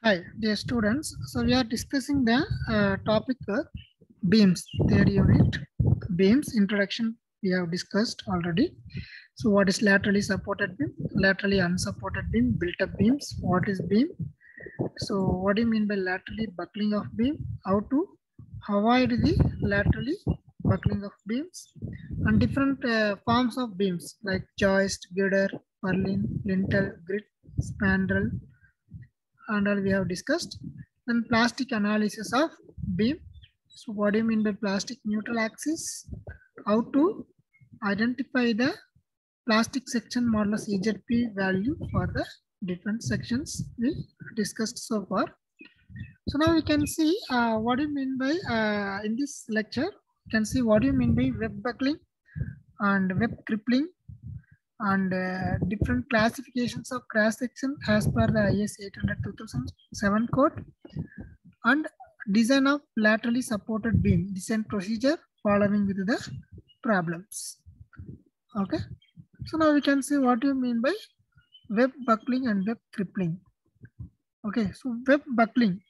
Hi, dear students. So we are discussing the topic beams theory unit. Beams introduction we have discussed already. So what is laterally supported beam, laterally unsupported beam, built-up beams? What is beam? So what do you mean by laterally buckling of beam? How to avoid the laterally buckling of beams? And different forms of beams like joist, girder, purlin, lintel, grit, spandrel, and all we have discussed. Then plastic analysis of beam. So what do you mean by plastic neutral axis? How to identify the plastic section modulus EZP value for the different sections we discussed so far. So now we can see what do you mean by in this lecture, you can see what do you mean by web buckling and web crippling and different classifications of cross section as per the IS 800/2007 code, and design of laterally supported beam design procedure following with the problems. Okay, so now we can see what you mean by web buckling and web crippling. Okay, so web buckling.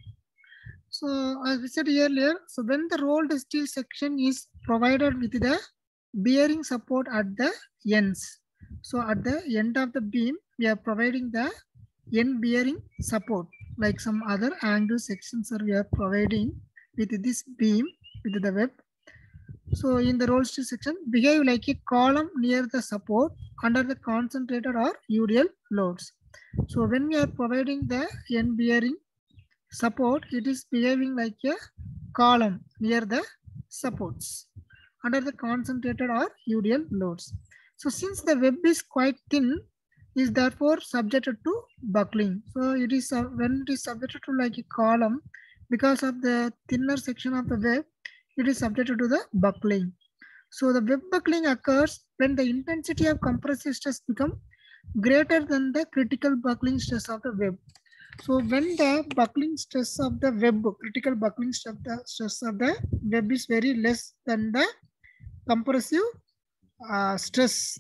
So as we said earlier, so when the rolled steel section is provided with the bearing support at the ends. So at the end of the beam, we are providing the end bearing support, like some other angle sections are we are providing with this beam with the web. So in the rolled steel section, behave like a column near the support under the concentrated or UDL loads. So when we are providing the end bearing support, it is behaving like a column near the supports under the concentrated or UDL loads. So since the web is quite thin, is therefore subjected to buckling. So it is when it is subjected to like a column, because of the thinner section of the web, it is subjected to the buckling. So the web buckling occurs when the intensity of compressive stress become greater than the critical buckling stress of the web. So when the buckling stress of the web, critical buckling stress of the web is very less than the compressive stress,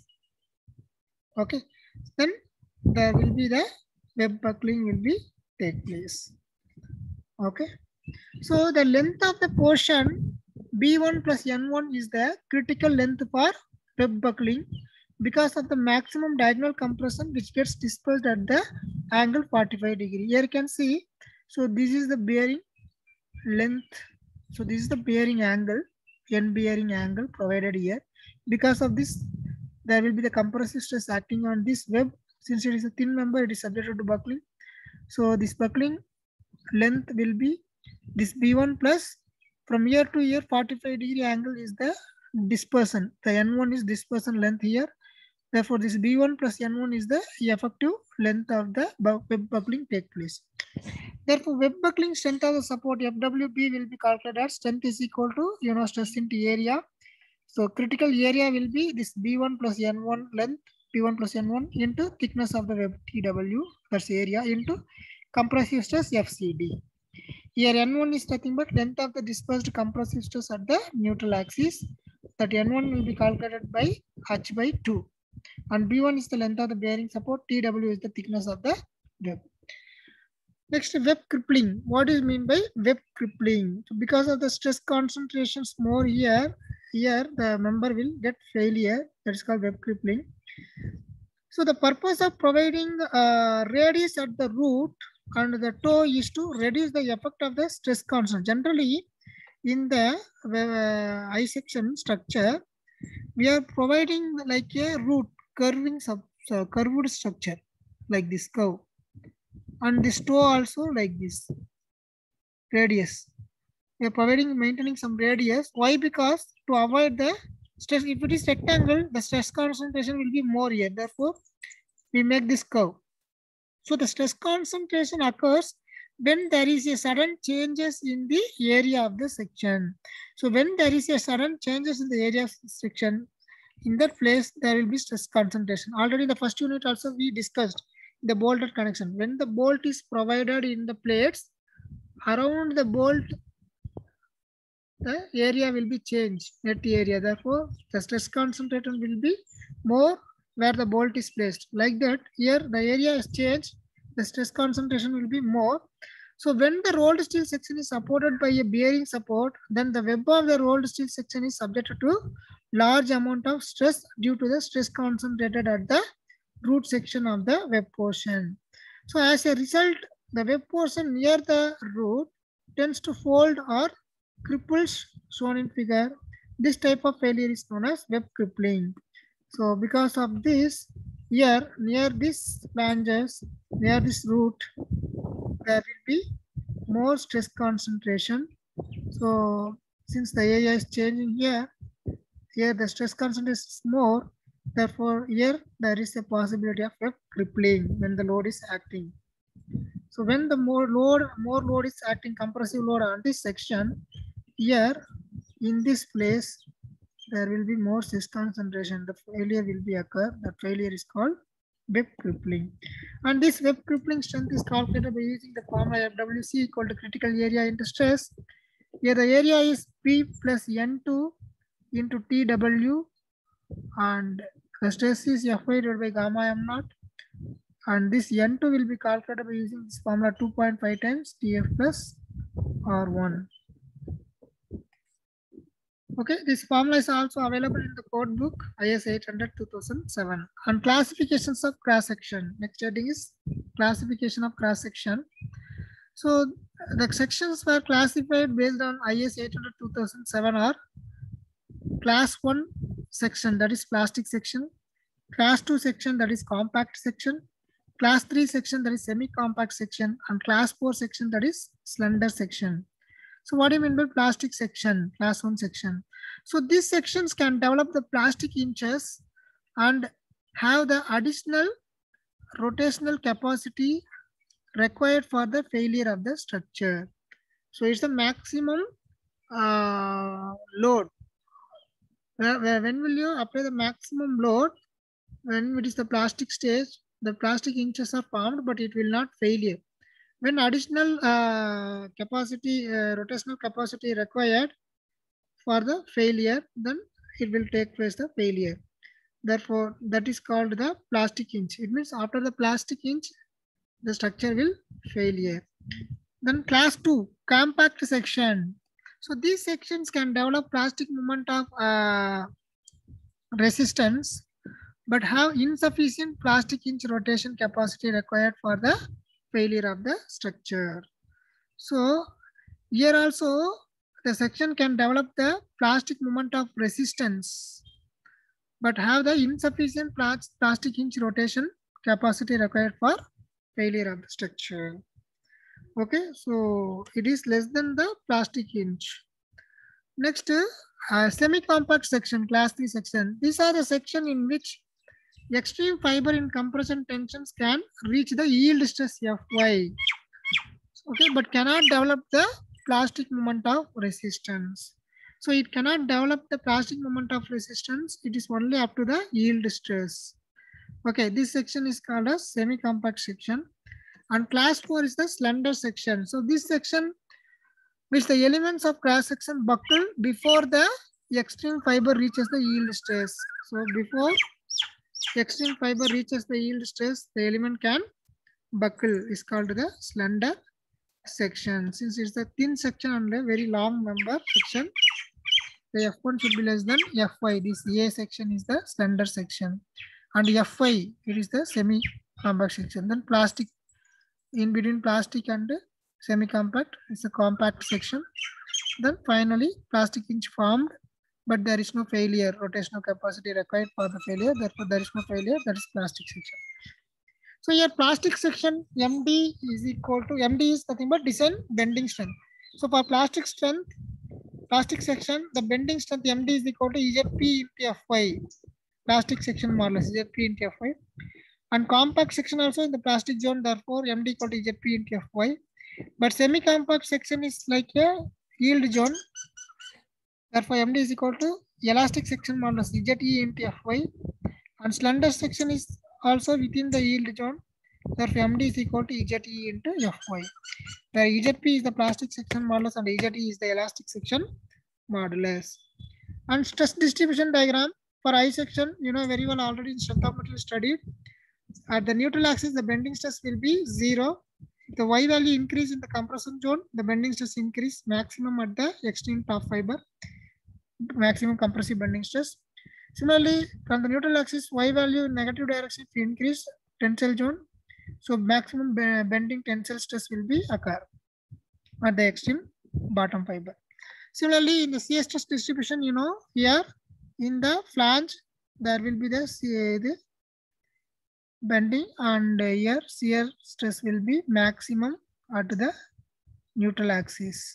okay, then there will be the web buckling will be take place. Okay, so the length of the portion B1 plus N1 is the critical length for web buckling because of the maximum diagonal compression which gets dispersed at the angle 45 degree. Here you can see, so this is the bearing length. So this is the bearing angle, end bearing angle provided here. Because of this, there will be the compressive stress acting on this web. Since it is a thin member, it is subjected to buckling. So this buckling length will be this B1 plus, from here to here 45 degree angle is the dispersion. The N1 is dispersion length here. Therefore, this B1 plus N1 is the effective length of the web buckling take place. Therefore, web buckling strength of the support FWB will be calculated as strength is equal to stress into area. So critical area will be this B1 plus N1 length, B1 plus N1 into thickness of the web TW, that's area, into compressive stress FCD. Here N1 is nothing but length of the dispersed compressive stress at the neutral axis. That N1 will be calculated by H by 2. And B1 is the length of the bearing support, TW is the thickness of the web. Next, web crippling. What is mean by web crippling? So because of the stress concentrations more here the member will get failure. That is called web crippling. So the purpose of providing radius at the root and the toe is to reduce the effect of the stress constant. Generally, in the I section structure, we are providing like a root curved structure like this curve, and this toe also like this radius. We are providing maintaining some radius. Why? Because to avoid the stress, if it is rectangle, the stress concentration will be more here. Therefore, we make this curve. So the stress concentration occurs when there is a sudden changes in the area of the section. So when there is a sudden changes in the area of the section, in that place there will be stress concentration. Already in the first unit also we discussed the bolted connection. When the bolt is provided in the plates, around the bolt the area will be changed, net area. Therefore, the stress concentration will be more where the bolt is placed. Like that, here the area is changed the stress concentration will be more. So when the rolled steel section is supported by a bearing support, then the web of the rolled steel section is subjected to large amount of stress due to the stress concentrated at the root section of the web portion. So as a result, the web portion near the root tends to fold or cripples shown in figure. This type of failure is known as web crippling. So because of this, here near this flanges, near this root, there will be more stress concentration. So since the area is changing here the stress concentration is more. Therefore, here there is a possibility of web crippling when the load is acting. So when the more load is acting, compressive load on this section, here in this place, there will be more stress concentration. The failure will be occur. The failure is called web crippling. And this web crippling strength is calculated by using the formula FWC equal to critical area into stress. Here the area is P plus N2 into TW, and the stress is Fy divided by gamma m naught, and this N2 will be calculated by using this formula 2.5 times Tf plus R1. Okay, this formula is also available in the code book IS 800-2007. And classifications of cross section. Next heading is classification of cross section. So the sections were classified based on IS 800-2007 are class 1 section, that is plastic section, class 2 section, that is compact section, class 3 section, that is semi-compact section, and class 4 section, that is slender section. So what do you mean by plastic section, class 1 section? So these sections can develop the plastic inches and have the additional rotational capacity required for the failure of the structure. So it's the maximum load. When will you apply the maximum load? When it is the plastic stage, the plastic inches are formed, but it will not failure. When additional capacity, rotational capacity required for the failure, then it will take place the failure. Therefore, that is called the plastic inch. It means after the plastic inch, the structure will failure. Then class 2, compact section. So these sections can develop plastic moment of resistance, but have insufficient plastic inch rotation capacity required for the failure of the structure. So here also the section can develop the plastic moment of resistance, but have the insufficient plastic inch rotation capacity required for failure of the structure. Okay, so it is less than the plastic inch. Next, semi-compact section, class 3 section. These are the section in which extreme fiber in compression tensions can reach the yield stress Fy. Okay, but cannot develop the plastic moment of resistance. So it cannot develop the plastic moment of resistance. It is only up to the yield stress. Okay, this section is called a semi-compact section. And class 4 is the slender section. So this section, which the elements of cross section buckle before the extreme fiber reaches the yield stress. So before extreme fiber reaches the yield stress, the element can buckle, is called the slender section. Since it's a thin section and a very long member section, the F1 should be less than Fy. This A section is the slender section, and Fy, it is the semi-compact section. Then plastic, in between plastic and semi-compact is a compact section. Then finally plastic inch formed, but there is no failure, rotational capacity required for the failure. Therefore there is no failure, that is plastic section. So here plastic section MD is equal to, MD is nothing but design bending strength. So for plastic strength, plastic section, the bending strength MD is equal to ZP into Fy. Plastic section modulus ZP into Fy. And compact section also in the plastic zone, therefore MD equal to ZP into Fy. But semi-compact section is like a yield zone. Therefore MD is equal to elastic section modulus ZE into Fy. And slender section is also within the yield zone. Therefore MD is equal to ZE into Fy. Where ZP is the plastic section modulus and ZE is the elastic section modulus. And stress distribution diagram for I section, you know very well already in strength of material studied. At the neutral axis, the bending stress will be 0. If the Y value increase in the compression zone, the bending stress increase maximum at the extreme top fiber, maximum compressive bending stress. Similarly, from the neutral axis, Y value in negative direction if increase tensile zone, so maximum bending tensile stress will be occur at the extreme bottom fiber. Similarly, in the shear stress distribution, you know, here in the flange, there will be the bending, and here shear stress will be maximum at the neutral axis.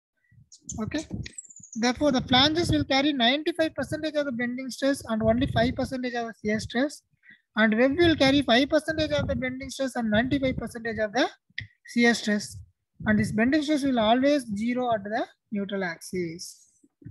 Okay. Therefore, the flanges will carry 95% of the bending stress and only 5% of the shear stress. And web will carry 5% of the bending stress and 95% of the shear stress. And this bending stress will always 0 at the neutral axis.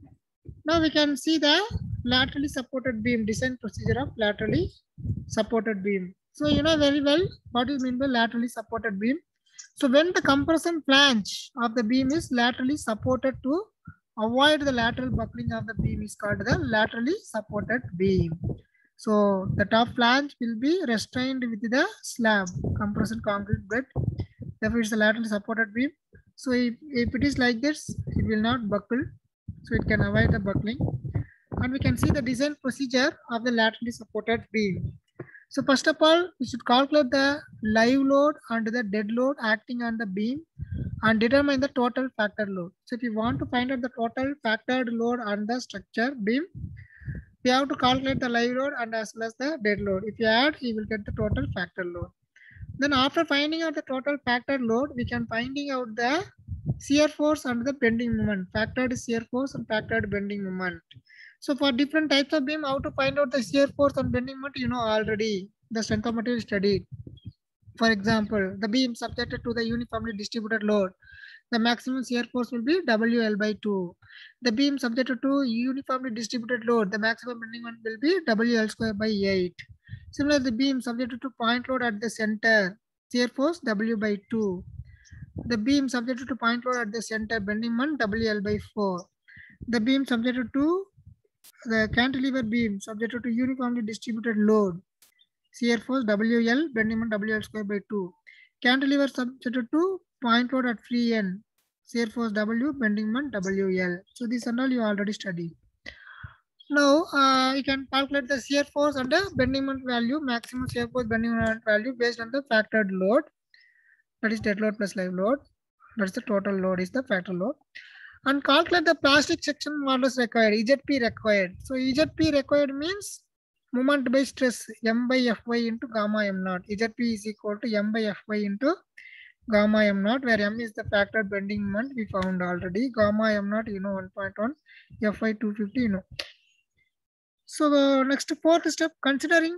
Now we can see the laterally supported beam, design procedure of laterally supported beam. So you know very well what is meant by laterally supported beam. So when the compression flange of the beam is laterally supported to avoid the lateral buckling of the beam is called the laterally supported beam. So the top flange will be restrained with the slab, compression concrete bed. Therefore, it's a laterally supported beam. So if it is like this, it will not buckle. So it can avoid the buckling. And we can see the design procedure of the laterally supported beam. So first of all, we should calculate the live load and the dead load acting on the beam and determine the total factor load. So if you want to find out the total factored load on the structure beam, we have to calculate the live load and as well as the dead load. If you add, you will get the total factor load. Then after finding out the total factor load, we can finding out the shear force and the bending moment, factored shear force and factored bending moment. So for different types of beam, how to find out the shear force and bending moment, you know already the strength of material studied. For example, the beam subjected to the uniformly distributed load, the maximum shear force will be WL/2. The beam subjected to uniformly distributed load, the maximum bending moment will be WL²/8. Similarly, the beam subjected to point load at the center, shear force W/2. The beam subjected to point load at the center, bending moment WL/4. The beam subjected to the cantilever beam subjected to uniformly distributed load, shear force WL, bending moment WL²/2. Cantilever subjected to point load at free end, shear force W, bending moment WL. So this and all you already studied. Now you can calculate the shear force and the bending moment value, maximum shear force bending moment value based on the factored load, that is dead load plus live load. That's the total load is the factor load. And calculate the plastic section modulus required, EZP required. So EZP required means moment by stress, M/Fy into gamma m naught. EZP is equal to M/Fy into gamma m naught, where M is the factored bending moment we found already. Gamma m naught, you know, 1.1, Fy 250, you know. So the next fourth step, considering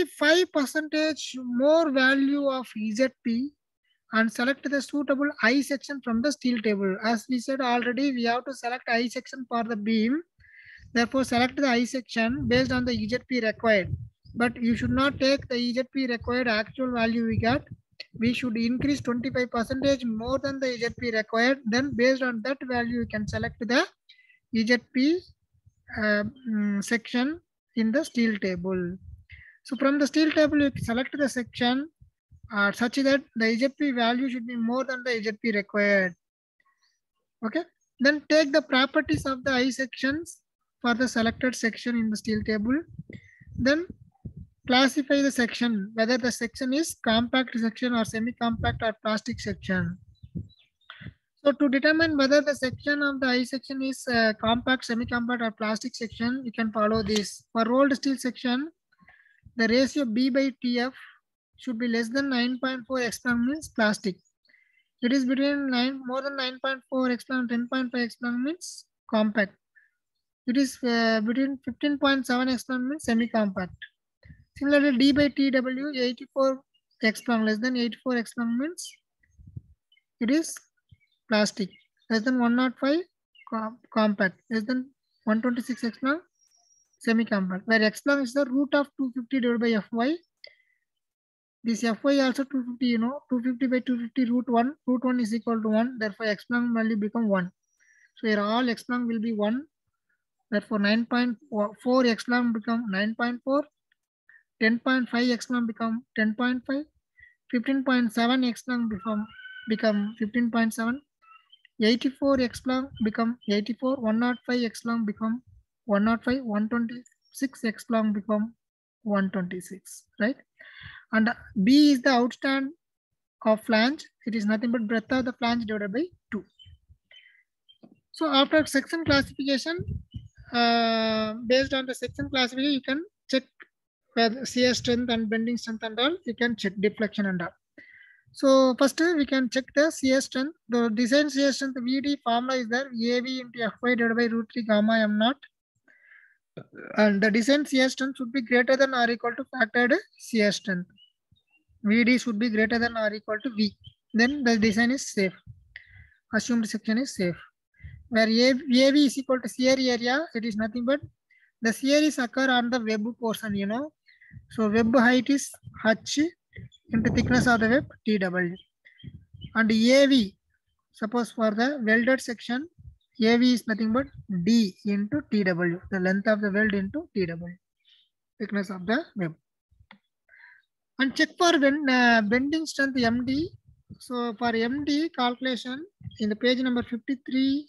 25% more value of EZP and select the suitable I section from the steel table. As we said already, we have to select I section for the beam. Therefore, select the I section based on the EZP required. But you should not take the EZP required actual value we got. We should increase 25% more than the EZP required. Then based on that value, you can select the EZP section in the steel table. So from the steel table, you select the section such that the EZP value should be more than the EZP required. Okay. Then take the properties of the I sections for the selected section in the steel table. Then classify the section, whether the section is compact section or semi-compact or plastic section. So to determine whether the section of the I section is compact, semi-compact or plastic section, you can follow this. For rolled steel section, the ratio B/TF should be less than 9.4 epsilon means plastic. It is between more than 9.4 epsilon, 10.5 epsilon means compact. It is between 15.7 epsilon means semi-compact. Similarly, D/TW 84 epsilon, less than 84 epsilon means it is plastic. Less than 105 compact. Less than 126 epsilon semi-compact. Where epsilon is the root of 250 divided by Fy. This Fy also 250, you know, 250 by 250 root 1. Root 1 is equal to 1. Therefore, epsilon value become 1. So here all epsilon will be 1. Therefore, 9.4 epsilon become 9.4. 10.5 x long become 10.5, 15.7 x long become 15.7, 84 x long become 84, 105 x long become 105, 126 x long become 126, right? And B is the outstand of flange. It is nothing but breadth of the flange divided by 2. So after section classification, based on the section classification, you can check whether shear strength and bending strength and all, you can check deflection and all. So first we can check the shear strength. The design shear strength VD formula is there, AV into Fy divided by root 3 gamma m naught. And the design shear strength should be greater than or equal to factored shear strength. VD should be greater than or equal to V. Then the design is safe. Assumed section is safe. Where AV is equal to shear area, it is nothing but the shear is occur on the web portion, you know. So web height is H into thickness of the web TW. And AV, suppose for the welded section, AV is nothing but D into TW, the length of the weld into TW, thickness of the web. And check for bending strength MD. So for MD calculation, in the page number 53,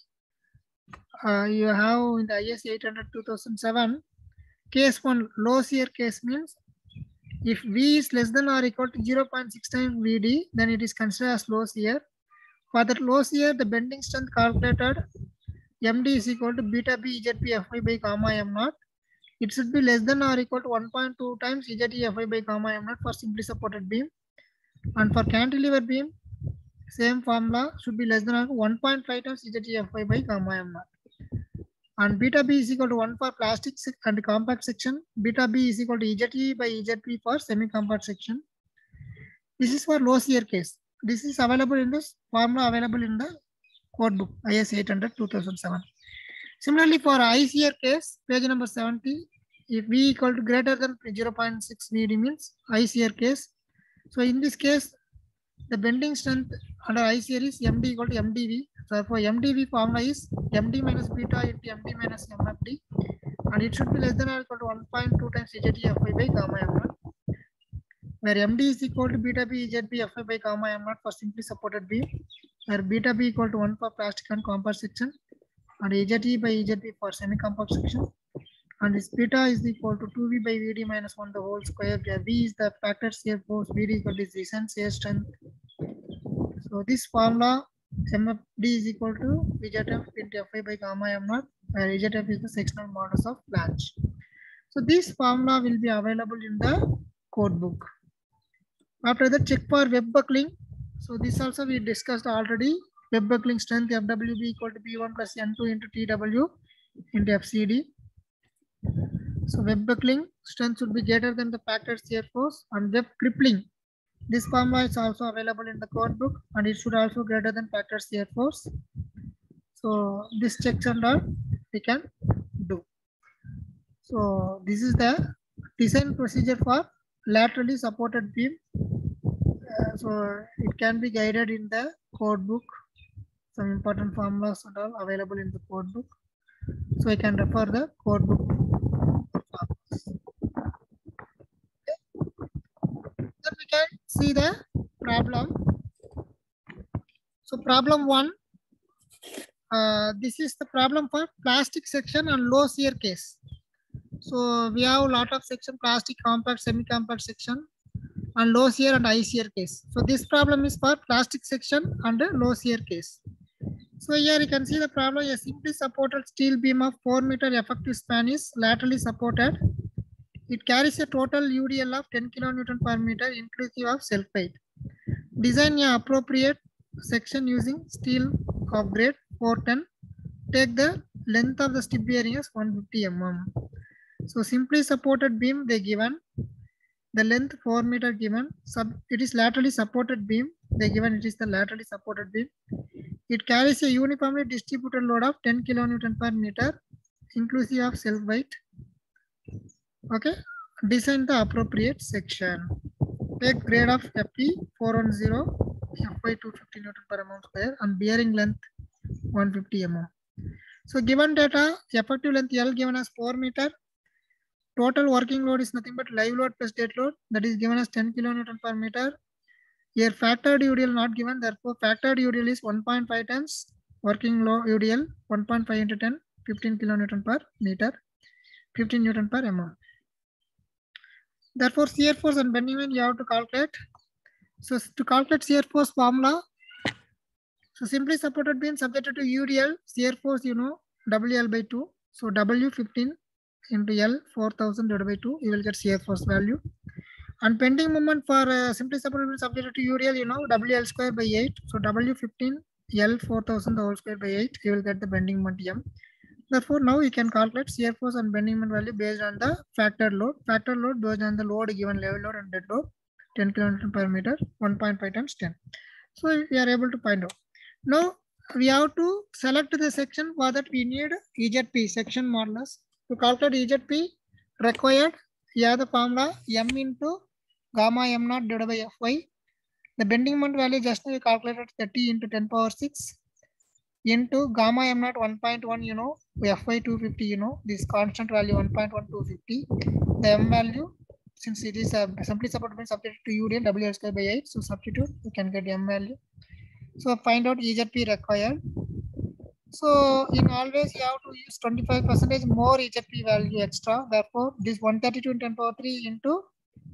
you have in the IS 800/2007, case 1, low shear case means if V is less than or equal to 0.6 times VD, then it is considered as low shear. For that low shear, the bending strength calculated MD is equal to beta B ZP Fy by gamma m naught. It should be less than or equal to 1.2 times ZE Fy by gamma m naught for simply supported beam. And for cantilever beam, same formula should be less than or 1.5 times ZE Fy by gamma m naught. And beta B is equal to 1 for plastic and compact section. Beta B is equal to EZE by EZP for semi-compact section. This is for low shear case. This is available in this formula available in the code book IS 800/2007. Similarly, for high shear case, page number 70, if V equal to greater than 0.6 VD means high shear case. So in this case, the bending strength under high shear is MD equal to MDV. So for MDV formula is MD minus beta into MD minus MFD, and it should be less than or equal to 1.2 times ZE Fy by gamma m naught, where MD is equal to beta B ZP Fy by gamma m naught for simply supported beam, where beta B equal to 1 for plastic and compact section, and EZE by EZP for semi-compact section, and this beta is equal to 2V by VD minus 1 the whole square, where V is the factor shear force, VD is equal to descent shear strength. So this formula MFD is equal to VZF into Fy by gamma m naught, where VZF is the sectional modulus of flange. So this formula will be available in the code book. After that, check for web buckling. So this also we discussed already. Web buckling strength FWB equal to B1 plus N2 into TW into FCD. So web buckling strength should be greater than the factored shear force. And web crippling, this formula is also available in the code book, and it should also greater than factored shear force. So this checks and all we can do. So this is the design procedure for laterally supported beam. So it can be guided in the code book. Some important formulas and all available in the code book. So I can refer the code book. Then we can see the problem. So problem 1, this is the problem for plastic section and low shear case. So we have a lot of section, plastic, compact, semi-compact section, and low shear and high shear case. So this problem is for plastic section and low shear case. So here you can see the problem. A simply supported steel beam of 4 meter effective span is laterally supported. It carries a total UDL of 10 kN per meter inclusive of self weight. Design an appropriate section using steel of grade 410. Take the length of the strip bearing as 150 mm. So simply supported beam they given. The length 4 meter given. It is laterally supported beam. They given it is the laterally supported beam. It carries a uniformly distributed load of 10 kN per meter inclusive of self weight. Okay. Design the appropriate section. Take grade of FE 410, Fy 250 Newton per mm square, and bearing length 150 mm. So given data, effective length L given as 4 meter, Total working load is nothing but live load plus dead load, that is given as 10 kilonewton per meter. Here factored UDL not given, therefore factored UDL is 1.5 times working load UDL, 1.5 into 10, 15 kilonewton per meter, 15 Newton per mm. Therefore shear force and bending moment you have to calculate. So to calculate shear force formula, so simply supported beam subjected to UDL, shear force you know WL by 2. So W 15 into L 4000 divided by 2, you will get shear force value. And bending moment for simply supported beam subjected to UDL, you know WL square by 8. So W 15 L 4000 the whole square by 8, you will get the bending moment M. Therefore, now you can calculate shear force and bending moment value based on the factored load. Factored load based on the load given level load and dead load, 10 kN per meter, 1.5 times 10. So we are able to find out. Now we have to select the section. For that we need EZP, section modulus. To calculate EZP required, here the formula M into gamma M naught divided by Fy. The bending moment value just now we calculated 30 into 10 power 6 into gamma M naught 1.1, you know, Fy 250, you know, this constant value 1.1250. The M value, since it is simply supported subject to UDL WL square by 8, so substitute, you can get M value. So find out EZP required. So in always you have to use 25% more EZP value extra. Therefore, this 132 into 10 power 3 into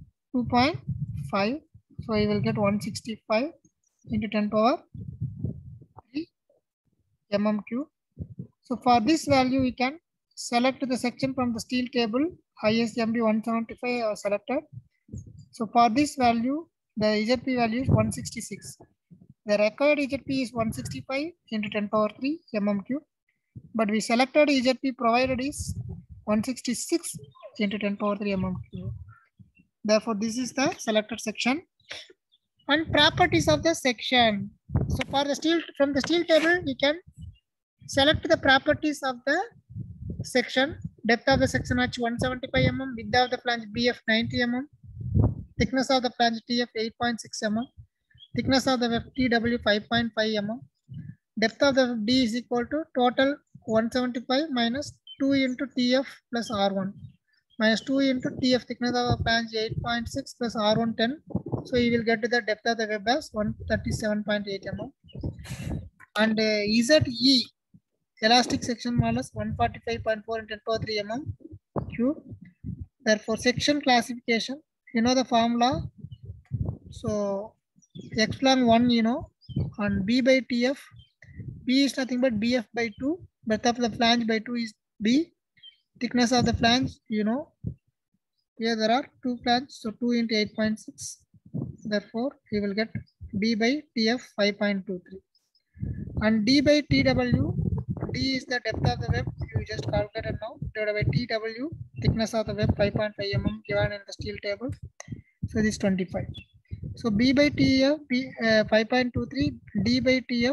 2.5. So you will get 165 into 10 power 3 mm cube. So for this value, we can select the section from the steel table. ISMB 175 are selected. So for this value, the EZP value is 166. The required EZP is 165 into 10 power 3 mm cube. But we selected EZP provided is 166 into 10 power 3 mm cube. Therefore, this is the selected section. And properties of the section. So for the steel, from the steel table, we can select the properties of the section. Depth of the section H 175 mm, width of the flange BF 90 mm, thickness of the flange TF 8.6 mm, thickness of the web TW 5.5 mm. Depth of the D is equal to total 175 minus 2 into TF plus R1 minus 2 into TF, thickness of the flange 8.6 plus R1 10. So you will get to the depth of the web as 137.8 mm. And ZE, elastic section modulus 145.4 into 10 power 3 mm cube. Therefore, section classification, you know the formula. So epsilon 1, you know, on B by TF. B is nothing but BF by 2. Breadth of the flange by 2 is B. Thickness of the flange, you know, here there are two flanges, so 2 into 8.6. Therefore, you will get B by TF 5.23. And D by TW, D is the depth of the web, you just calculated now, divided by TW, thickness of the web 5.5 mm given in the steel table. So this is 25. So B by TF 5.23, D by TF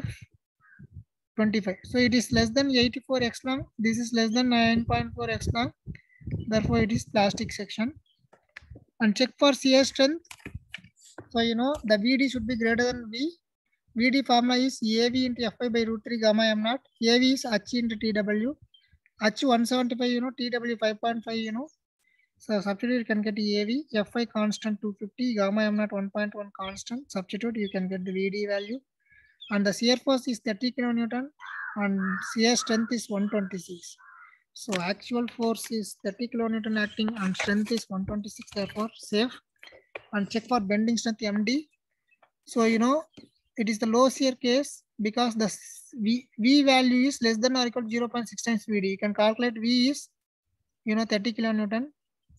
25. So it is less than 84 x long. This is less than 9.4 x long. Therefore, it is plastic section. And check for shear strength. So you know the VD should be greater than V. VD formula is AV into Fy by root 3 gamma M naught. AV is H into TW. H 175, you know, TW 5.5, you know. So substitute, you can get AV, Fy constant 250, gamma M naught 1.1 constant. Substitute, you can get the VD value. And the shear force is 30 kilonewton and shear strength is 126. So actual force is 30 kilonewton acting and strength is 126, therefore safe. And check for bending strength MD. So you know it is the low shear case because the V value is less than or equal to 0.6 times VD. You can calculate V is, you know, 30 kilonewton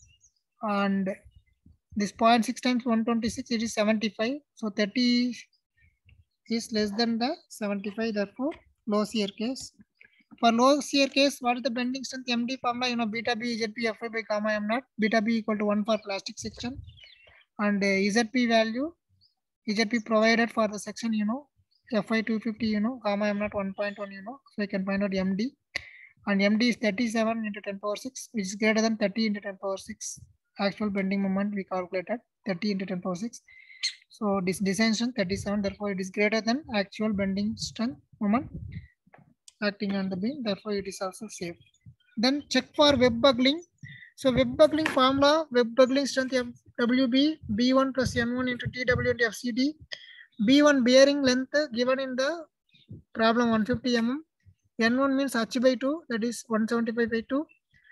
and this 0.6 times 126, it is 75. So 30 is less than the 75, therefore low shear case. For low shear case, what is the bending strength MD formula? You know, beta B ZP Fy by gamma M naught, beta B equal to 1 for plastic section, and ZP value, ZP provided for the section, you know, Fy 250, you know, gamma M naught 1.1, you know, so you can find out MD, and MD is 37 into 10 power 6, which is greater than 30 into 10 power 6. Actual bending moment we calculated 30 into 10 power 6. So this design strength 37, therefore it is greater than actual bending strength moment acting on the beam, therefore it is also safe. Then check for web buckling. So web buckling formula, web buckling strength FWB, B1 plus N1 into TW into FCD. B1 bearing length given in the problem 150 mm. N1 means H by 2, that is 175 by 2.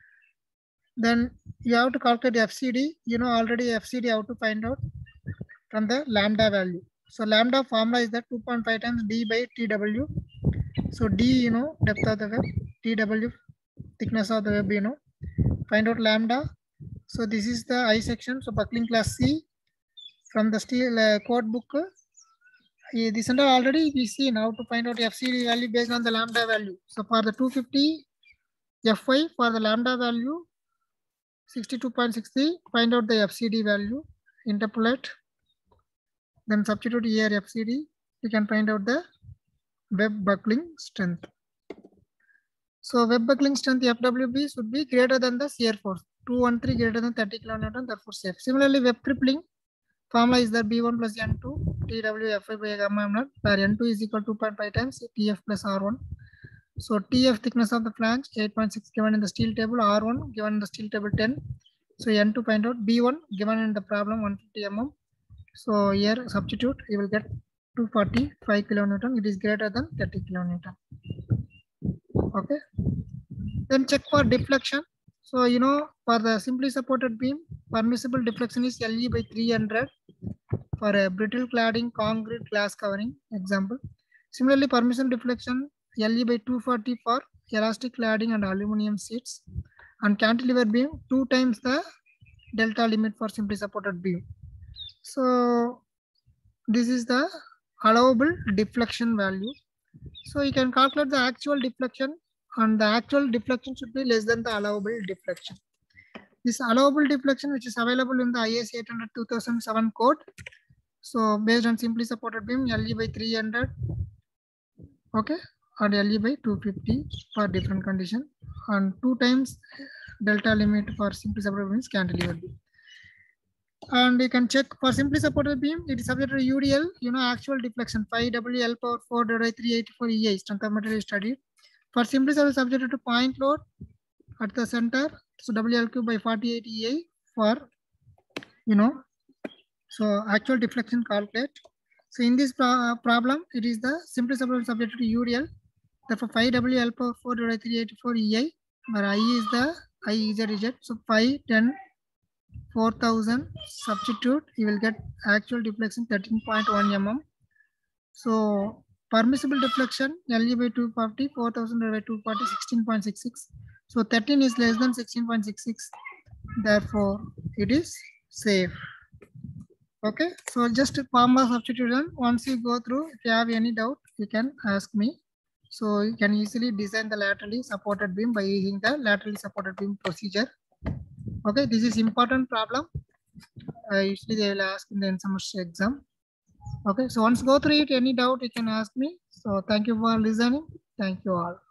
Then you have to calculate FCD. You know already FCD how to find out from the lambda value. So lambda formula is that 2.5 times D by TW. So D, you know, depth of the web, TW, thickness of the web, you know. Find out lambda. So this is the I section. So buckling class C from the steel code book. This and already we see now to find out FCD value based on the lambda value. So for the 250 Fy for the lambda value 62.63, find out the FCD value, interpolate, then substitute here FCD. You can find out the web buckling strength. So web buckling strength FWB should be greater than the shear force. 213 greater than 30 kN, therefore safe. Similarly, web crippling formula is the B1 plus N2 TW Fy by gamma m naught, where N2 is equal to 2.5 times TF plus R1. So TF thickness of the flange 8.6 given in the steel table, R1 given in the steel table 10. So N2 find out, B1 given in the problem 150 mm. So here substitute, you will get 245 kN. It is greater than 30 kN. Okay. Then check for deflection. So you know for the simply supported beam, permissible deflection is LE by 300 for a brittle cladding concrete glass covering example. Similarly, permissible deflection LE by 240 for elastic cladding and aluminum sheets, and cantilever beam 2 times the delta limit for simply supported beam. So this is the allowable deflection value. So you can calculate the actual deflection, and the actual deflection should be less than the allowable deflection. This allowable deflection, which is available in the IS 800-2007 code. So based on simply supported beam, LE by 300, okay, or LE by 250 for different condition, and 2 times delta limit for simply supported beam is cantilever beam. And you can check for simply supported beam, it is subject to UDL, you know, actual deflection 5WL power 4 divided by 384 EA, strength of material studied. For simply subjected to point load at the center, so WL cube by 48 EA for, you know, so actual deflection calculate. So in this problem, it is the simply supported subjected to UDL. Therefore 5WL power 4 divided by 384 EA, where I is the I is a reject. So 5, 10, 4000 substitute, you will get actual deflection 13.1 mm. So permissible deflection LE by 240, 4000 by 240, 16.66. So 13 is less than 16.66. Therefore, it is safe. Okay, so just formula substitution. Once you go through, if you have any doubt, you can ask me. So you can easily design the laterally supported beam by using the laterally supported beam procedure. Okay, this is important problem. Usually they will ask in the end semester exam. Okay, so once go through it, any doubt you can ask me. So thank you for listening. Thank you all.